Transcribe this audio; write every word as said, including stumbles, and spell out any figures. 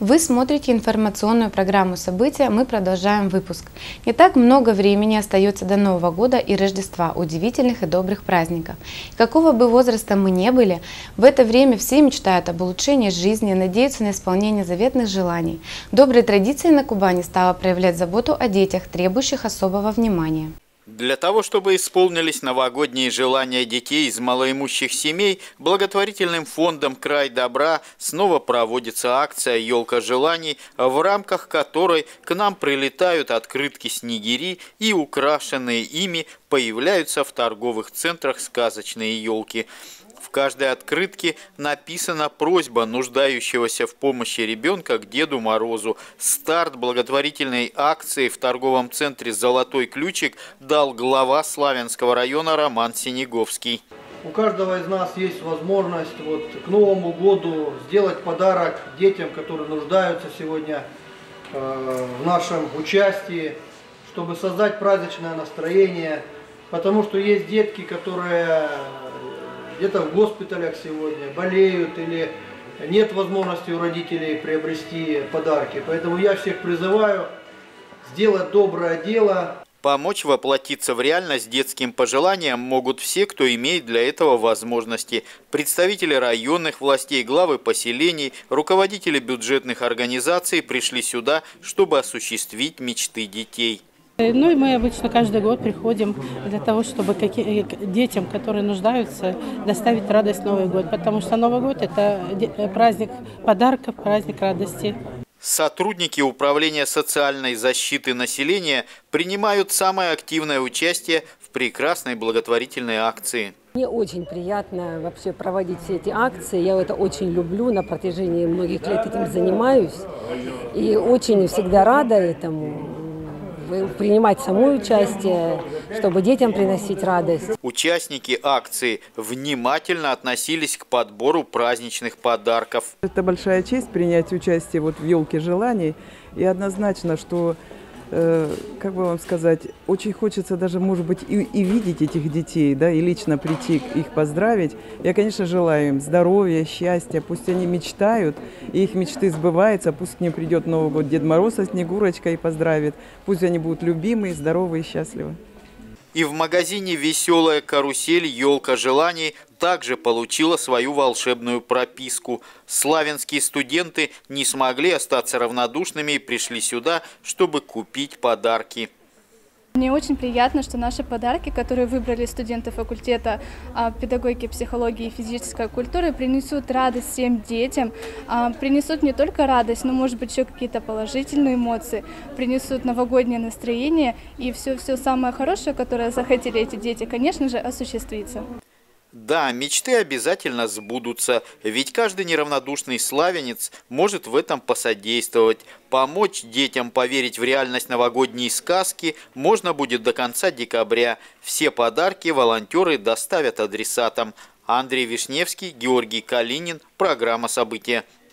Вы смотрите информационную программу «События», мы продолжаем выпуск. Не так много времени остается до Нового года и Рождества, удивительных и добрых праздников. Какого бы возраста мы ни были, в это время все мечтают об улучшении жизни, надеются на исполнение заветных желаний. Доброй традицией на Кубани стало проявлять заботу о детях, требующих особого внимания. Для того, чтобы исполнились новогодние желания детей из малоимущих семей, благотворительным фондом «Край добра» снова проводится акция «Елка желаний», в рамках которой к нам прилетают открытки-снегири и украшенные ими появляются в торговых центрах сказочные елки. В каждой открытке написана просьба нуждающегося в помощи ребенка к Деду Морозу. Старт благотворительной акции в торговом центре «Золотой ключик» дал глава Славянского района Роман Синеговский. У каждого из нас есть возможность вот к Новому году сделать подарок детям, которые нуждаются сегодня э, в нашем участии, чтобы создать праздничное настроение, потому что есть детки, которые где-то в госпиталях сегодня болеют или нет возможности у родителей приобрести подарки. Поэтому я всех призываю сделать доброе дело. Помочь воплотиться в реальность детским пожеланиям могут все, кто имеет для этого возможности. Представители районных властей, главы поселений, руководители бюджетных организаций пришли сюда, чтобы осуществить мечты детей. Ну и мы обычно каждый год приходим для того, чтобы детям, которые нуждаются, доставить радость в Новый год. Потому что Новый год – это праздник подарков, праздник радости. Сотрудники Управления социальной защиты населения принимают самое активное участие в прекрасной благотворительной акции. Мне очень приятно вообще проводить все эти акции. Я это очень люблю, на протяжении многих лет этим занимаюсь. И очень всегда рада этому. Принимать самое участие, чтобы детям приносить радость. Участники акции внимательно относились к подбору праздничных подарков. Это большая честь принять участие вот в «Елке желаний». И однозначно, что, э, как бы вам сказать, очень хочется даже, может быть, и, и видеть этих детей, да, и лично прийти их поздравить. Я, конечно, желаю им здоровья, счастья, пусть они мечтают, и их мечты сбываются, пусть к ним придет Новый год Дед Мороз со Снегурочкой и поздравит. Пусть они будут любимые, здоровые и счастливы. И в магазине «Веселая карусель» «Елка желаний» также получила свою волшебную прописку. Славянские студенты не смогли остаться равнодушными и пришли сюда, чтобы купить подарки. Мне очень приятно, что наши подарки, которые выбрали студенты факультета педагогики, психологии и физической культуры, принесут радость всем детям, принесут не только радость, но, может быть, еще какие-то положительные эмоции, принесут новогоднее настроение, и все-все самое хорошее, которое захотели эти дети, конечно же, осуществится. Да, мечты обязательно сбудутся, ведь каждый неравнодушный славянец может в этом посодействовать. Помочь детям поверить в реальность новогодней сказки можно будет до конца декабря. Все подарки волонтеры доставят адресатам. Андрей Вишневский, Георгий Калинин. Программа «События».